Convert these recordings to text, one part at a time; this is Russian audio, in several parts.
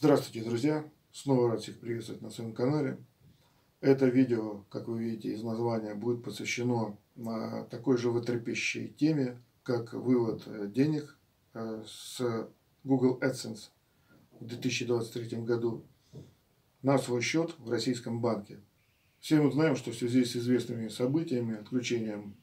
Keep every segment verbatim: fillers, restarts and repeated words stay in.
Здравствуйте, друзья! Снова рад всех приветствовать на своем канале. Это видео, как вы видите из названия, будет посвящено а, такой же животрепещущей теме, как вывод э, денег э, с Google AdSense в две тысячи двадцать третьем году на свой счет в российском банке. Все мы знаем, что в связи с известными событиями, отключением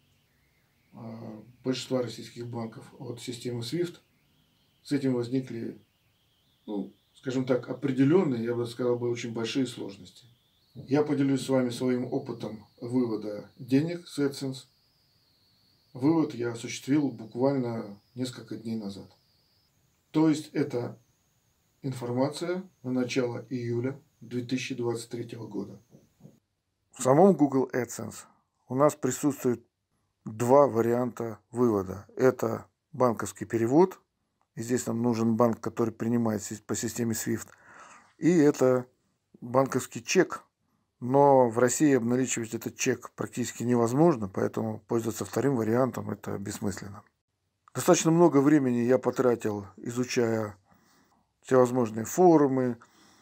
а, большинства российских банков от системы свифт, с этим возникли, ну, скажем так, определенные, я бы сказал, бы очень большие сложности. Я поделюсь с вами своим опытом вывода денег с AdSense. Вывод я осуществил буквально несколько дней назад. То есть это информация на начало июля две тысячи двадцать третьего года. В самом Google AdSense у нас присутствует два варианта вывода. Это банковский перевод. И здесь нам нужен банк, который принимает по системе свифт. И это банковский чек. Но в России обналичивать этот чек практически невозможно, поэтому пользоваться вторым вариантом это бессмысленно. Достаточно много времени я потратил, изучая всевозможные форумы,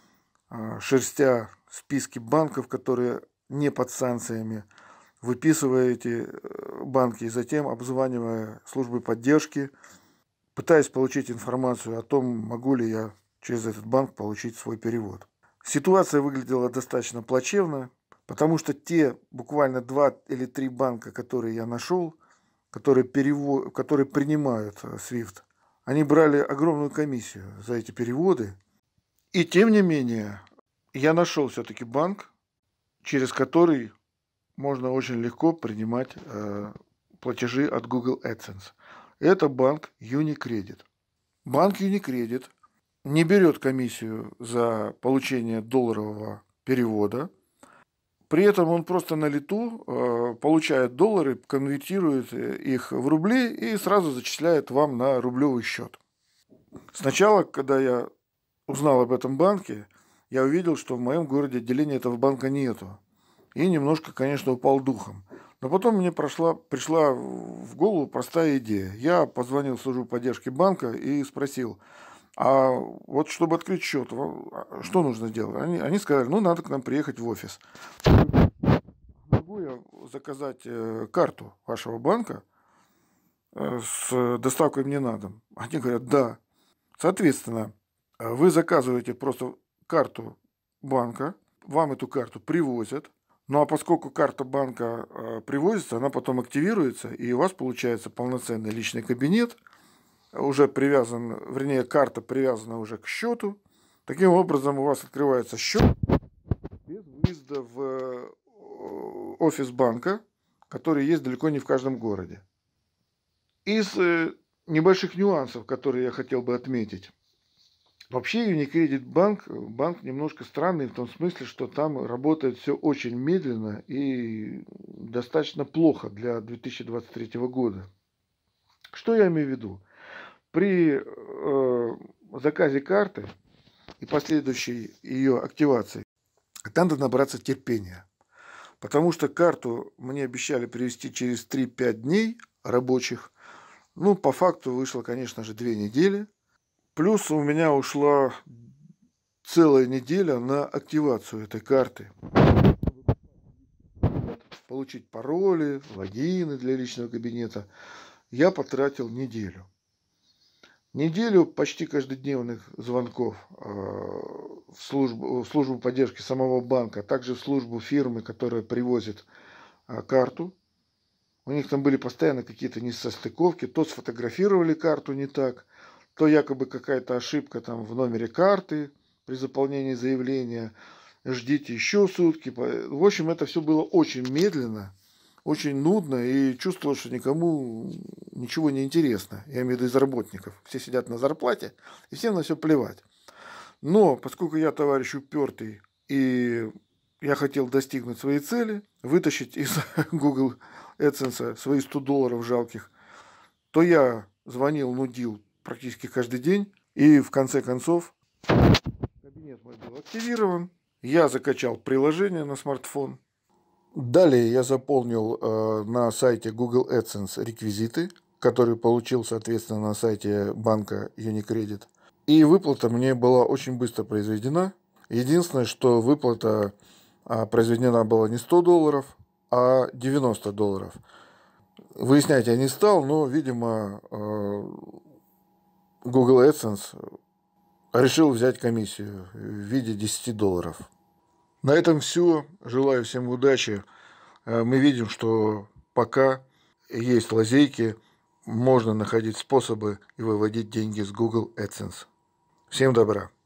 шерстя списки банков, которые не под санкциями, выписывая эти банки и затем обзванивая службы поддержки, пытаясь получить информацию о том, могу ли я через этот банк получить свой перевод. Ситуация выглядела достаточно плачевно, потому что те буквально два или три банка, которые я нашел, которые, перевод, которые принимают свифт, они брали огромную комиссию за эти переводы. И тем не менее, я нашел все-таки банк, через который можно очень легко принимать э, платежи от Google AdSense. Это банк Unicredit. Банк Unicredit не берет комиссию за получение долларового перевода. При этом он просто на лету э, получает доллары, конвертирует их в рубли и сразу зачисляет вам на рублевый счет. Сначала, когда я узнал об этом банке, я увидел, что в моем городе отделения этого банка нету. И немножко, конечно, упал духом. Но потом мне прошла, пришла в голову простая идея. Я позвонил в службу поддержки банка и спросил, а вот чтобы открыть счет, что нужно делать? Они, они сказали, ну надо к нам приехать в офис. Могу я заказать карту вашего банка с доставкой мне на дом? Они говорят, да. Соответственно, вы заказываете просто карту банка, вам эту карту привозят. Ну а поскольку карта банка э, привозится, она потом активируется, и у вас получается полноценный личный кабинет, уже привязан, вернее, карта привязана уже к счету. Таким образом у вас открывается счет без выезда в офис банка, который есть далеко не в каждом городе. Из э, небольших нюансов, которые я хотел бы отметить. Вообще Unicredit банк, банк немножко странный в том смысле, что там работает все очень медленно и достаточно плохо для две тысячи двадцать третьего года. Что я имею в виду? При э, заказе карты и последующей ее активации надо набраться терпения. Потому что карту мне обещали привезти через три-пять дней рабочих. Ну, по факту вышло, конечно же, две недели. Плюс у меня ушла целая неделя на активацию этой карты. Получить пароли, логины для личного кабинета. Я потратил неделю. Неделю почти каждодневных звонков в службу, в службу поддержки самого банка, а также в службу фирмы, которая привозит карту. У них там были постоянно какие-то несостыковки. То сфотографировали карту не так, то якобы какая-то ошибка там в номере карты при заполнении заявления. Ждите еще сутки. В общем, это все было очень медленно, очень нудно, и чувствовал, что никому ничего не интересно. Я имею в виду из работников. Все сидят на зарплате, и всем на все плевать. Но поскольку я товарищ упертый, и я хотел достигнуть своей цели, вытащить из Google AdSense свои сто долларов жалких, то я звонил, нудил практически каждый день. И в конце концов кабинет мой был активирован. Я закачал приложение на смартфон. Далее я заполнил э, на сайте Google AdSense реквизиты, которые получил, соответственно, на сайте банка Unicredit. И выплата мне была очень быстро произведена. Единственное, что выплата произведена была не сто долларов, а девяносто долларов. Выяснять я не стал, но, видимо, Google AdSense решил взять комиссию в виде десяти долларов. На этом все. Желаю всем удачи. Мы видим, что пока есть лазейки, можно находить способы и выводить деньги с Google AdSense. Всем добра!